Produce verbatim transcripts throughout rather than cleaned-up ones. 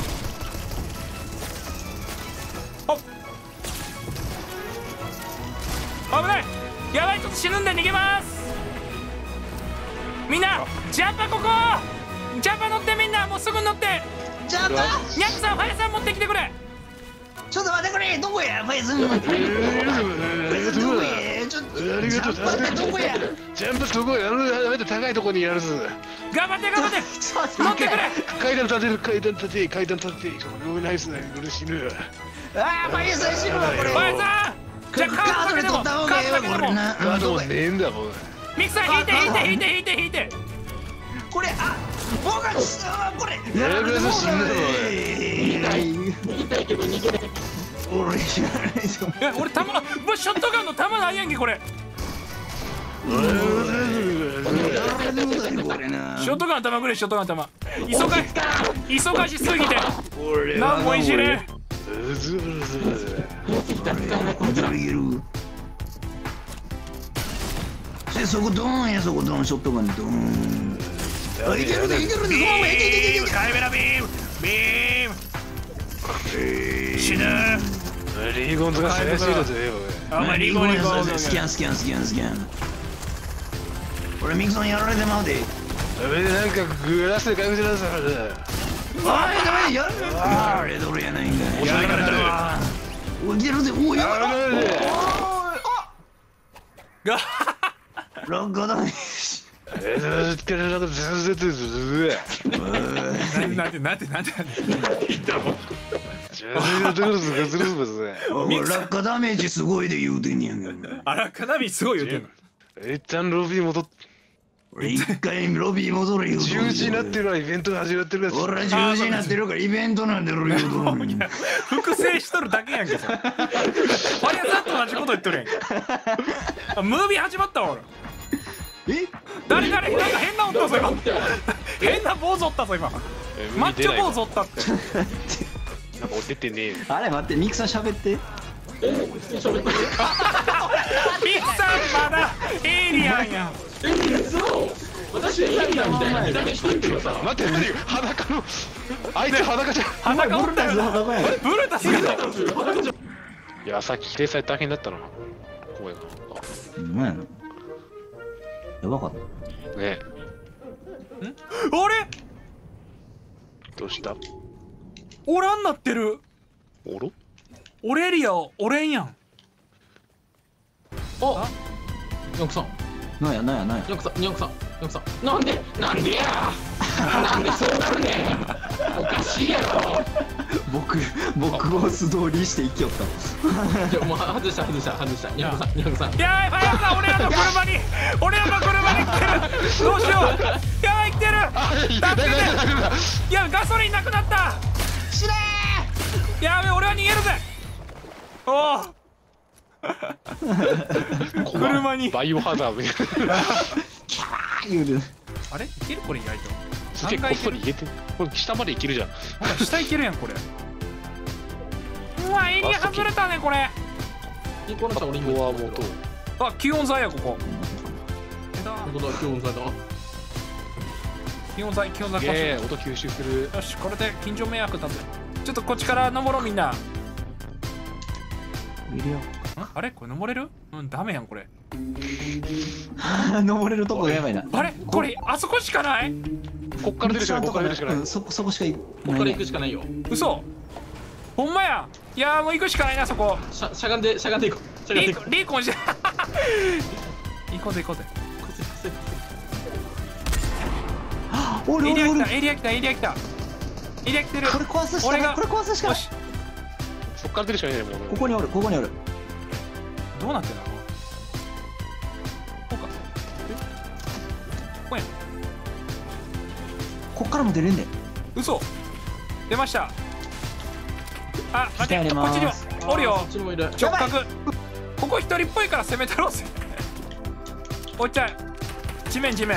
ほっ危ない。やばい、ちょっと死ぬんで逃げます。みんなジャンパーここ、ジャンパー乗って、みんなもうすぐ乗って。 ジャンパーニャックさん、ファイさん持ってきてくれ。 ちょっと待ってくれ、どこやファイズン。ファイズンどこや、ちょっとありがとう。 ジャンパーってどこや。 ジャンプすごい、あの高いところにやるぞ。 頑張って頑張って乗ってくれ。 階段立てる、階段立て、階段立て。俺ナイスな、俺死ぬ。 ああ、ファイズン死ぬわこれ。 ファイさん、じゃあカードかけても。 った方がいいわこれな。 カードもねえんだもん。 ミキさん引いて引いて引いて引いて引いて。 これあ僕がこれやられてもうた痛い痛いけど逃げれん。 俺知らないぞ。 え俺弾もうショットガンの弾ないやんけこれ。 これな。 ショットガン弾くれショットガン弾。忙し忙しすぎて俺何もいじれん。 うずうず。 俺いける。でそこドーンやそこドーンショットガンドーン。あいけるねいけるね。そのままいけいけいけいけ。 カイベラビームビーム死ぬ。 リーゴンズが怪しいだぜ。 あんまりリーゴンリーゴンスキャンスキャンスキャンスキャン。俺ミキソンやられてまうで。 なんかグラスで回復しなさい。 おいダメやる。あれどれやないんか。やられたわ。おいいけるぜ。おいやばい。 がロックだね。 えー、つけられなかった。ずずずずず。 なんでなんでなんでなんで。 じゃあずるずるずるずるず。 落下ダメージすごいで言うてんやんか。 あらかなみすごい言うてんの。 一旦ロビー戻って。 俺一回ロビー戻れ言うと。 じゅうじになってるのはイベントが始まってるやつ。 俺はじゅうじになってるからイベントなんで俺言うとる。 複製しとるだけやんけそれ。あれさっと同じこと言っとるやんけ。あムービー始まったわ俺。 え誰誰なんか変な音だぞ今。変な坊主おったぞ今。マッチョ坊主おったって。 なんか俺出てねえ。 あれ待ってミクさん喋って。 ミクさんまだエイリアンやん。 私エイリアンみたいな見た目してるけどさ。 待って待って裸のあいつ裸じゃん。 裸おったよな。ブルタスが。 いやさっき規定され大変だったな。声が。 何やのやばかった。 ねあれどうしたおらんなってる。 おろオレリアおれんやん。 あニャンクさんなんやなんやなんや。 ニャンクさんニャンクさんニャンクさんなんでなんでやなんでそうなるねん。おかしいやろ。 僕僕を素通りして生きよったじゃもう外した外した外したニャンクさんニャンクさん。 やばいファイヤーさん俺らの車に俺らの車に来てる。どうしよう。やばい来てる。助けて。いやガソリンなくなった。死ねー。やべえ俺は逃げるぜ。おお車にバイオハザードみたいな。 言うてあれいけるこれ意外と。 すげえこっそりいけてこれ下までいけるじゃん。 下いけるやんこれ。うわエリア外れたねこれ。 いい子の人は俺今ここはもうとあ気温材やここ。 本当だ気温材だ。 気温材気温材すげえ音吸収する。 よしこれで近所迷惑だぜ。ちょっとこっちから登ろうみんな。 いるよ。 あれこれ登れる？うんダメやんこれ。 登れるとこがやばいな。 あれこれあそこしかない？ こっから出るしかないこっから出るしかない。 うんそこそこしかいここから行くしかないよ。 嘘ほんまや。いやーもう行くしかないなそこ。 しゃしゃがんでしゃがんでいこう。しゃがんでいこう。 リーコリーコンして行こうぜ行こうぜ。 おるエリアおるおる。 来たエリア来たエリア来たエリア来てる。 これ壊すしか俺がない。これ壊すしかない。 よしそっから出るしかないねもう。 ここにおるここにおる。 どうなってんだこうかえここやん。 こっからも出れんで。 嘘出ました。あ待ってこ来てありますっちにもおるよこっちにもいる。 直角。ここ一人っぽいから攻めたろうぜ。おっちゃん地面地面。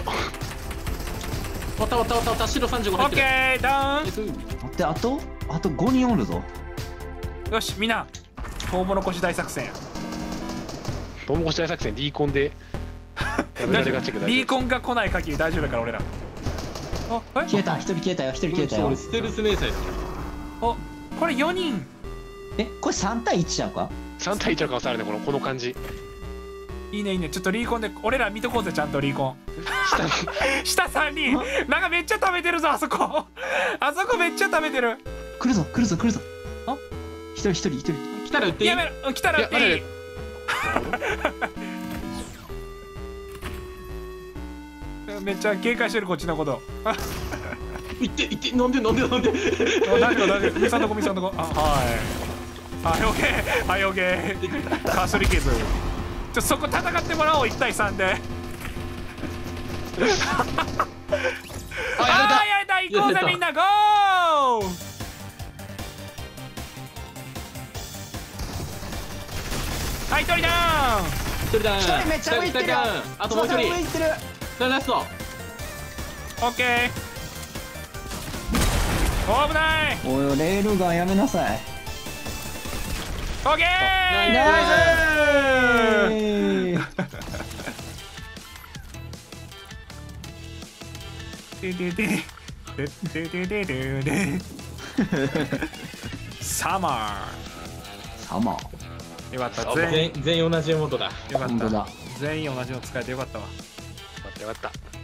わたわたわたわた白さんじゅうごオッケ入ってる。 ーダウン。 待ってあとあとごにんおるぞ。 よしみんなトウモロコシ大作戦や。 トウモロコシ大作戦リーコンでやめられがちけどリーコンが来ない限り大丈夫だから俺ら。あえ消えた一人消えたよ一人消えたよ俺。ステルス迷彩だ。 おこれよにん。 えこれさんたいいちちゃうか。 さん対いちの顔されるねこのこの感じ。 いいねいいねちょっとリーコンで俺ら見とこうぜちゃんとリーコン。下さんにんなんかめっちゃ食べてるぞあそこ。あそこめっちゃ食べてる。 来るぞ来るぞ来るぞ。 あ一人一人一人。 来たら撃っていい？ やめろ来たら撃っていい。 いやめっちゃ警戒してるこっちのこと。あ行って行ってなんでなんでなんで。 大丈夫大丈夫。ミサんとこミサんとこ。あはい。 はいオッケーはいオッケーかすり傷ちょそこ戦ってもらおういち対さんでああやれた行こうぜみんなゴーはい一人ダウン一人だ一人めっちゃ上行ってるよ。 あともう一人上行ってる。 ラストオッケー危ないおいレールガンやめなさい。 オッケーナイナイえースででででででででサマサマー。 ーよかった全員全員全員同じモードだよかった本当だ。 全員同じの使えてよかったわよかったよかった。